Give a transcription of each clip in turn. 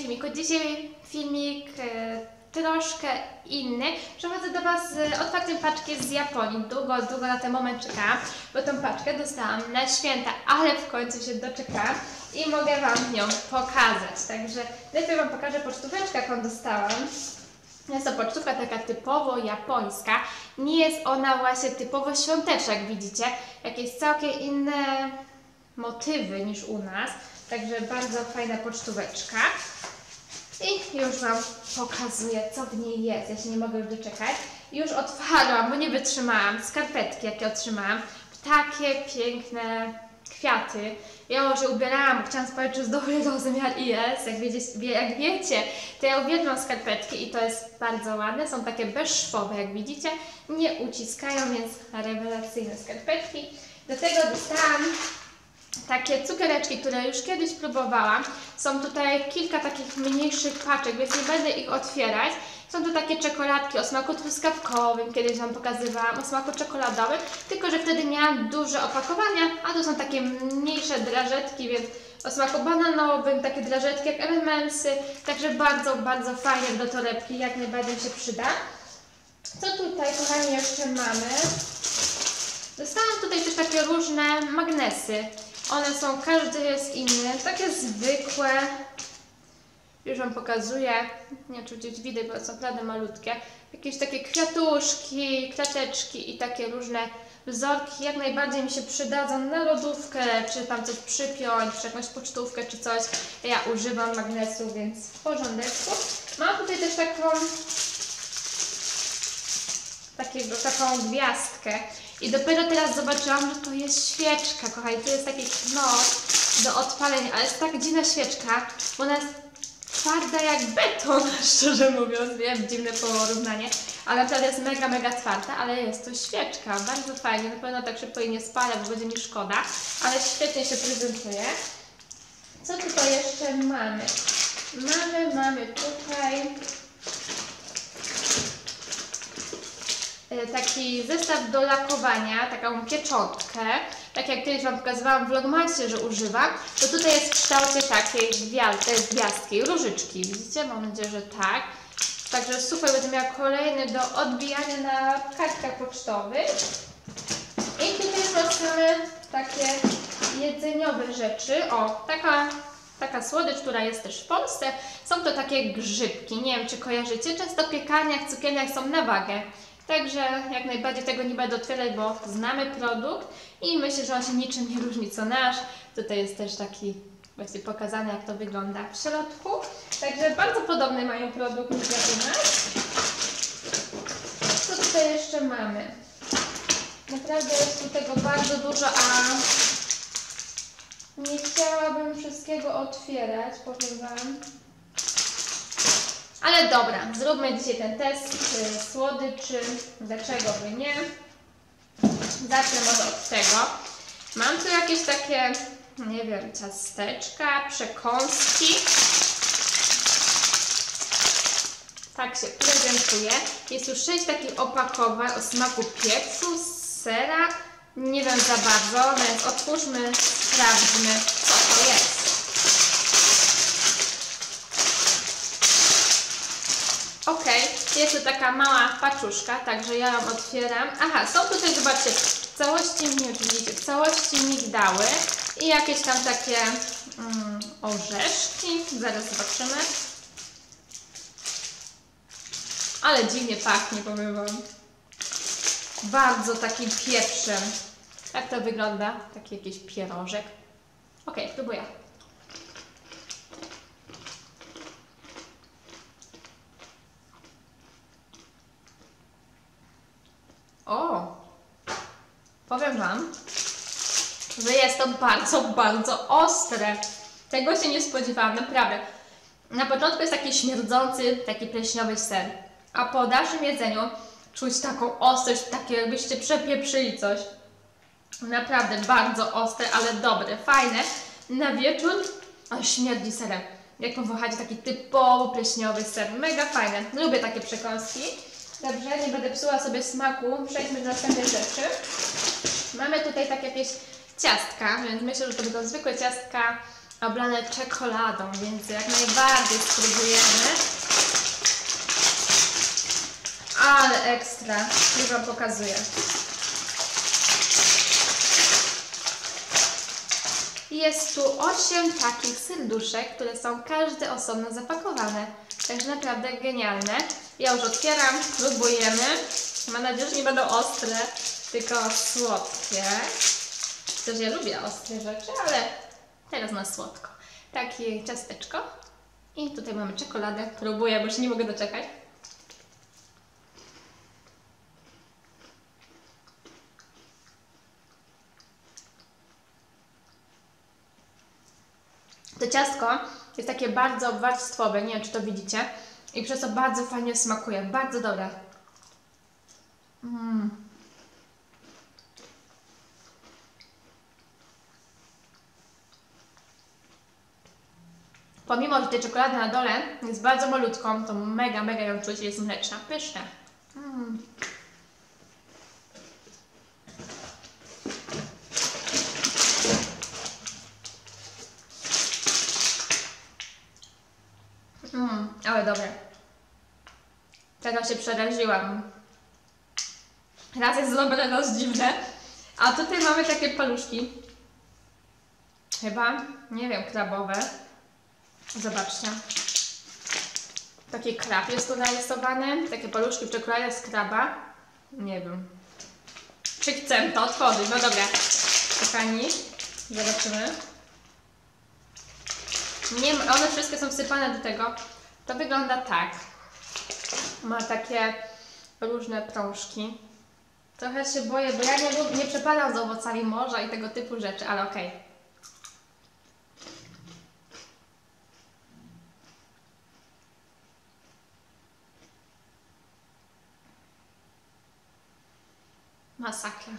filmiku. Dzisiaj filmik troszkę inny. Przechodzę do Was z otwarciem paczki z Japonii. Długo na ten moment czekałam, bo tą paczkę dostałam na święta, ale w końcu się doczekałam i mogę Wam ją pokazać. Także najpierw Wam pokażę pocztóweczkę, jaką dostałam. Jest to pocztówka taka typowo japońska. Nie jest ona właśnie typowo świąteczna, jak widzicie. Jakieś całkiem inne motywy niż u nas. Także bardzo fajna pocztóweczka. I już Wam pokazuję, co w niej jest. Ja się nie mogę już doczekać. Już otwarłam, bo nie wytrzymałam. Skarpetki, jakie otrzymałam. Takie piękne kwiaty. Ja już je ubierałam, chciałam sprawdzić, czy jest dobry rozmiar i jest. Jak wiecie, to ja uwielbiam skarpetki i to jest bardzo ładne. Są takie bezszwowe, jak widzicie. Nie uciskają, więc rewelacyjne skarpetki. Do tego dostałam takie cukiereczki, które już kiedyś próbowałam. Są tutaj kilka takich mniejszych paczek, więc nie będę ich otwierać. Są tu takie czekoladki o smaku truskawkowym, kiedyś Wam pokazywałam, o smaku czekoladowym, tylko że wtedy miałam duże opakowania, a tu są takie mniejsze drażetki, więc o smaku bananowym, takie drażetki jak M&M'sy, także bardzo fajne do torebki, jak najbardziej się przyda. Co tutaj, kochani, jeszcze mamy? Dostałam tutaj też takie różne magnesy. One są, każdy jest inny, takie zwykłe. Już Wam pokazuję, nie wiem, czy gdzieś widać, bo są naprawdę malutkie. Jakieś takie kwiatuszki, klateczki i takie różne wzorki. Jak najbardziej mi się przydadzą na lodówkę, czy tam coś przypiąć, czy jakąś pocztówkę, czy coś. Ja używam magnesu, więc w porządeczku. Mam tutaj też taką gwiazdkę. I dopiero teraz zobaczyłam, że to jest świeczka, kochani. To jest taki knot do odpalenia, ale jest tak dziwna świeczka, bo ona jest twarda jak beton, szczerze mówiąc. Wiem, dziwne porównanie, ale naprawdę jest mega twarda, ale jest to świeczka. Bardzo fajnie, na pewno tak szybko jej nie spalę, bo będzie mi szkoda, ale świetnie się prezentuje. Co tutaj jeszcze mamy? Mamy tutaj taki zestaw do lakowania, taką pieczątkę, tak jak kiedyś Wam pokazywałam w vlogmasie, że używam, to tutaj jest w kształcie takiej gwiazdki, różyczki, widzicie? Mam nadzieję, że tak. Także super, będę miała kolejny do odbijania na kartkach pocztowych. I tutaj mamy takie jedzeniowe rzeczy. O, taka słodycz, która jest też w Polsce. Są to takie grzybki, nie wiem, czy kojarzycie, często w piekarniach, cukierniach są na wagę. Także jak najbardziej tego nie będę otwierać, bo znamy produkt i myślę, że on się niczym nie różni co nasz. Tutaj jest też taki właśnie pokazane, jak to wygląda w środku. Także bardzo podobny mają produkt niż jak u nas. Co tutaj jeszcze mamy? Naprawdę jest tu tego bardzo dużo, a nie chciałabym wszystkiego otwierać, powiem Wam. Ale dobra, zróbmy dzisiaj ten test słodyczy, dlaczego by nie. Zacznę może od tego. Mam tu jakieś takie, nie wiem, ciasteczka, przekąski. Tak się prezentuje. Jest już 6 takich opakowań o smaku pieprzu, sera. Nie wiem za bardzo, więc otwórzmy, sprawdźmy, co to jest. Ok, jest to taka mała paczuszka, także ja ją otwieram. Aha, są tutaj, zobaczcie, w całości, nie wiem, czy widzicie, w całości migdały i jakieś tam takie orzeszki. Zaraz zobaczymy. Ale dziwnie pachnie, powiem Wam. Bardzo takim pieprzem. Jak to wygląda? Taki jakiś pierożek. Ok, próbuję. O! Powiem Wam, że jest to bardzo ostre. Tego się nie spodziewałam, naprawdę. Na początku jest taki śmierdzący, taki pleśniowy ser, a po dalszym jedzeniu czuć taką ostrość, takie jakbyście przepieprzyli coś. Naprawdę bardzo ostre, ale dobre, fajne. Na wieczór, o, śmierdzi serem. Jak powąchacie, taki typowo pleśniowy ser, mega fajne. Lubię takie przekąski. Dobrze, nie będę psuła sobie smaku. Przejdźmy do następnej rzeczy. Mamy tutaj tak jakieś ciastka, więc myślę, że to będą zwykłe ciastka oblane czekoladą, więc jak najbardziej spróbujemy. Ale ekstra, już Wam pokazuję. Jest tu 8 takich serduszek, które są każde osobno zapakowane. Także naprawdę genialne. Ja już otwieram, próbujemy. Mam nadzieję, że nie będą ostre, tylko słodkie. Też ja lubię ostre rzeczy, ale teraz na słodko. Takie ciasteczko. I tutaj mamy czekoladę. Próbuję, bo już nie mogę doczekać. To ciastko jest takie bardzo warstwowe, nie wiem czy to widzicie. I przez to bardzo fajnie smakuje, bardzo dobre. Pomimo, że tej czekolady na dole jest bardzo malutką, to mega ją czuć, jest mleczna, pyszne. Ale dobre. Teraz się przeraziłam. Raz jest dobre, raz dziwne. A tutaj mamy takie paluszki. Chyba, nie wiem, krabowe. Zobaczcie. Taki krab jest tu narysowany. Takie paluszki w czekoladzie z kraba. Nie wiem. Czy chcę to otworzyć? No dobra. Kochani, zobaczymy. Nie, one wszystkie są wsypane do tego. To wygląda tak. Ma takie różne prążki. Trochę się boję, bo ja nie przepadam z owocami morza i tego typu rzeczy, ale okej. Masakra.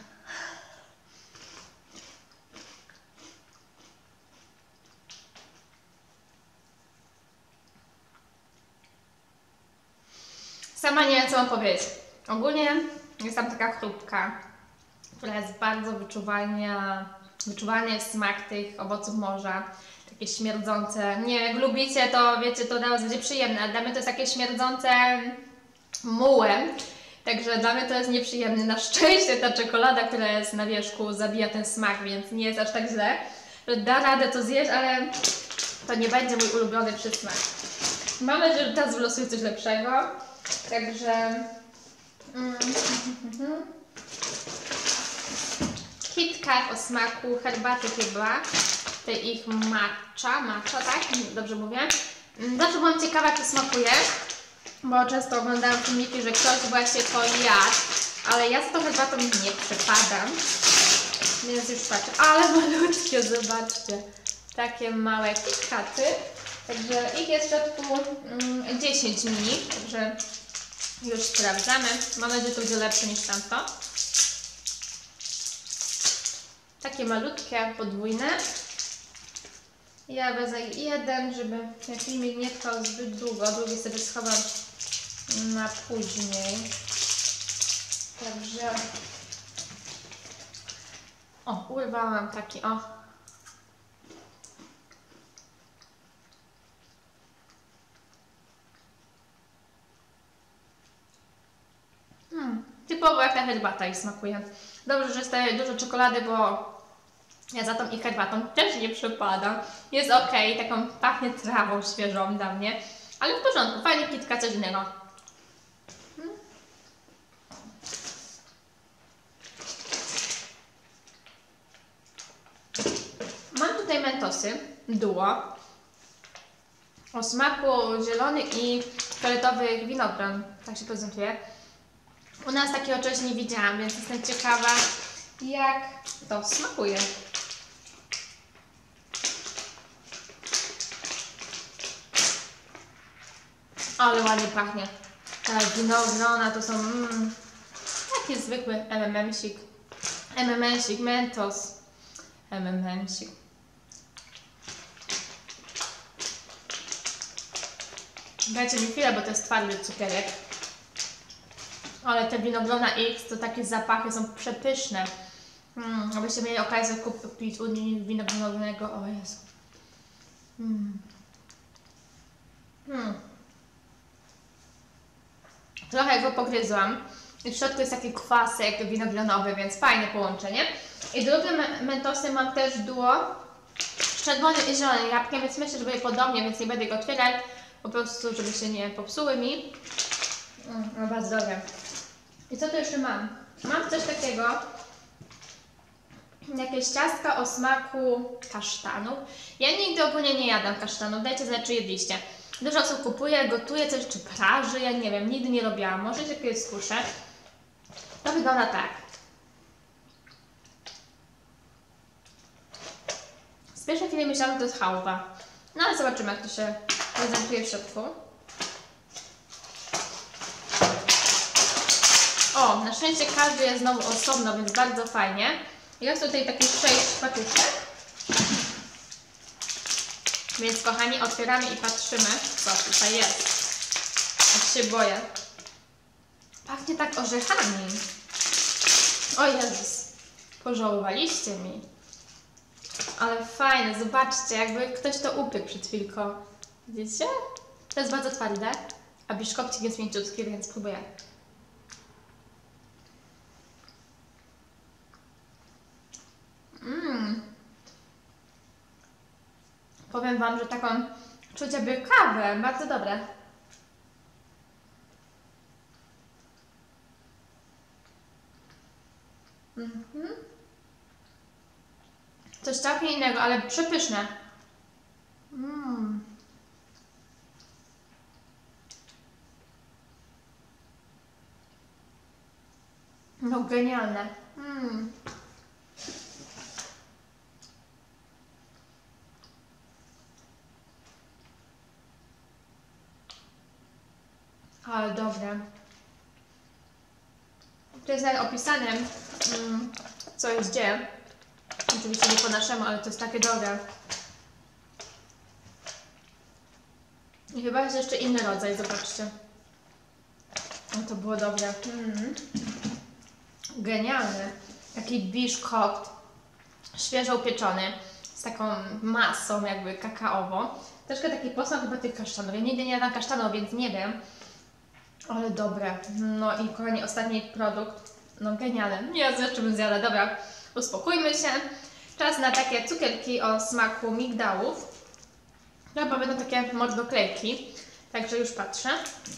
Sama nie wiem co mam powiedzieć. Ogólnie jest tam taka chrupka, która jest bardzo wyczuwalny jest smak tych owoców morza. Takie śmierdzące. Nie wiem, jak lubicie to wiecie, to dla Was będzie przyjemne, ale dla mnie to jest takie śmierdzące mułem. Także dla mnie to jest nieprzyjemne. Na szczęście ta czekolada, która jest na wierzchu, zabija ten smak, więc nie jest aż tak źle. Da radę to zjeść, ale to nie będzie mój ulubiony przysmak. Mam nadzieję, że teraz wylosuję coś lepszego. Także KitKat o smaku herbaty chyba. Tej ich matcha, tak? Dobrze mówię. Zawsze byłam ciekawa, jak to smakuje, bo często oglądałam filmiki, że ktoś właśnie to jadł, ale ja z tą herbatą nie przepadam. Więc już patrzę. Ale malutkie, zobaczcie. Takie małe KitKaty. Także ich jest w środku 10 mini, także już sprawdzamy. Mam nadzieję, że to będzie lepsze niż tamto. Takie malutkie, podwójne. Ja wezmę jeden, żeby ten filmik nie trwał zbyt długo. Drugi sobie schowam na później. Także... O, urwałam taki, o. Typowo jak ta herbata i smakuje. Dobrze, że jest tutaj dużo czekolady, bo ja za tą ich herbatą też nie przepadam. Jest ok, taką pachnie trawą świeżą dla mnie. Ale w porządku, fajnie KitKat, coś innego. Mam tutaj Mentosy Duo o smaku zielonych i fioletowych winogron. Tak się prezentuje. U nas takiego czegoś nie widziałam, więc jestem ciekawa, jak to smakuje. Ale ładnie pachnie. Ta winogrona to są taki zwykły MMM-sik. MMM-sik, Mentos. MMM-sik. Dajcie mi chwilę, bo to jest twardy cukierek. Ale te winogrona X to takie zapachy są przepyszne. Abyście mieli okazję kupić u nich winogronego, o Jezu. Trochę go pogryzłam. I w środku jest taki kwasek winogronowy, więc fajne połączenie. I drugie mentosy mam też duo z czerwonym i zielonym jabłkiem, więc myślę, że będzie podobnie, więc nie będę go otwierać. Po prostu, żeby się nie popsuły mi. No bardzo dobre. I co tu jeszcze mam? Mam coś takiego. Jakieś ciastka o smaku kasztanów. Ja nigdy ogólnie nie jadam kasztanów. Dajcie znać, czy jedliście. Dużo osób kupuje, gotuje coś, czy praży. Ja nie wiem, nigdy nie robiłam. Może się kiedyś skuszę. To wygląda tak. Z pierwszej chwili myślałam, że to jest chałupa. No ale zobaczymy, jak to się prezentuje w środku. O, na szczęście każdy jest znowu osobno, więc bardzo fajnie. Jest tutaj taki 6 paczuszek. Więc kochani, otwieramy i patrzymy, co tutaj jest. Aż się boję. Pachnie tak orzechami. O Jezus, pożałowaliście mi. Ale fajne, zobaczcie, jakby ktoś to upiekł przed chwilką. Widzicie? To jest bardzo twarde, a biszkopcik jest mięciutki, więc próbuję. Powiem Wam, że taką czuć jakby kawę, bardzo dobre. Coś całkiem innego, ale przepyszne. No genialne. Ale dobre. Tu jest nawet opisane, co jest gdzie. Oczywiście nie po naszemu, ale to jest takie dobre. I chyba jest jeszcze inny rodzaj, zobaczcie. O, to było dobre. Genialny. Taki biszkopt, świeżo upieczony, z taką masą jakby kakaową. Troszkę taki posmak chyba tych kasztanów. Ja nigdy nie jadam kasztanów, więc nie wiem. Ale dobre. No i kochani, ostatni produkt. No genialny. Nie wiem, jeszcze bym zjadła. Dobra, uspokójmy się. Czas na takie cukierki o smaku migdałów. Chyba będą takie mordoklejki. Także już patrzę.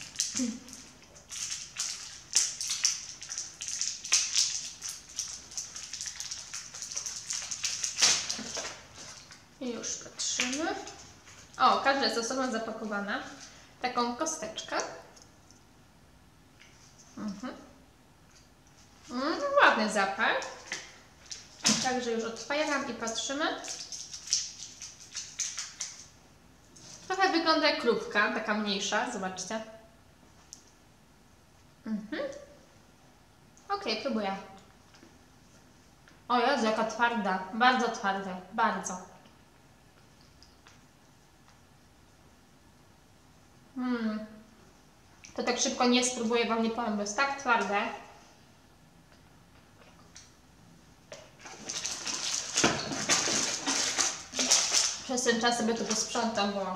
I już patrzymy. O, każda jest osobno zapakowana. Taką kosteczkę. Ładny zapach. Także już otwieram i patrzymy. Trochę wygląda jak krówka, taka mniejsza, zobaczcie. Ok, próbuję. O Jezu, jaka twarda. Bardzo twarda, bardzo. To tak szybko nie spróbuję, Wam nie powiem, bo jest tak twarde. Przez ten czas sobie to posprzątam, bo...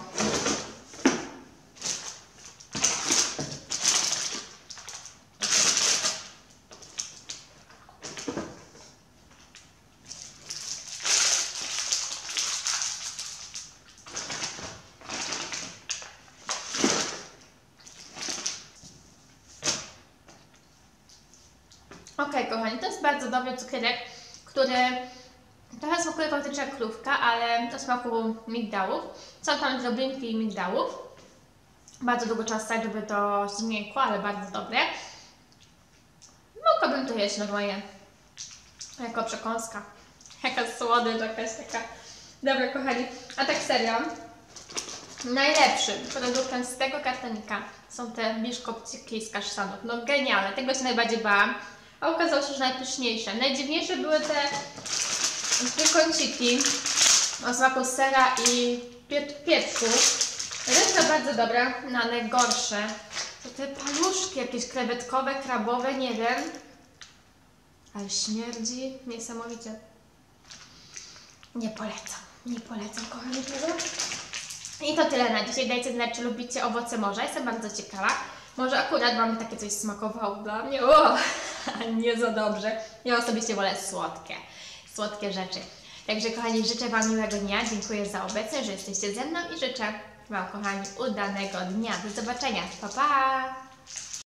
Okej, kochani, to jest bardzo dobry cukierek, który trochę smakuje faktycznie jak krówka, ale do smaku migdałów. Są tam drobinki migdałów. Bardzo długo trzeba stać, żeby to zmiękło, ale bardzo dobre. Mogłabym to jeść normalnie, jako przekąska. Jaka słodycz, jakaś taka. Dobra, kochani, a tak serio, najlepszym produktem z tego kartonika są te biszkopciki z kasztanów. No genialne, tego się najbardziej bałam. A okazało się, że najpyszniejsze. Najdziwniejsze były te trójkąciki o smaku sera i pieprzu. Reszta bardzo dobra, no a najgorsze to te paluszki jakieś krewetkowe, krabowe, nie wiem. Ale śmierdzi niesamowicie. Nie polecam, kochani tego. I to tyle na dzisiaj. Dajcie znać, czy lubicie owoce morza. Jestem bardzo ciekawa. Może akurat Wam takie coś smakowało dla mnie. O, nie za dobrze. Ja osobiście wolę słodkie rzeczy. Także kochani, życzę Wam miłego dnia. Dziękuję za obecność, że jesteście ze mną i życzę Wam, kochani, udanego dnia. Do zobaczenia. Pa, pa!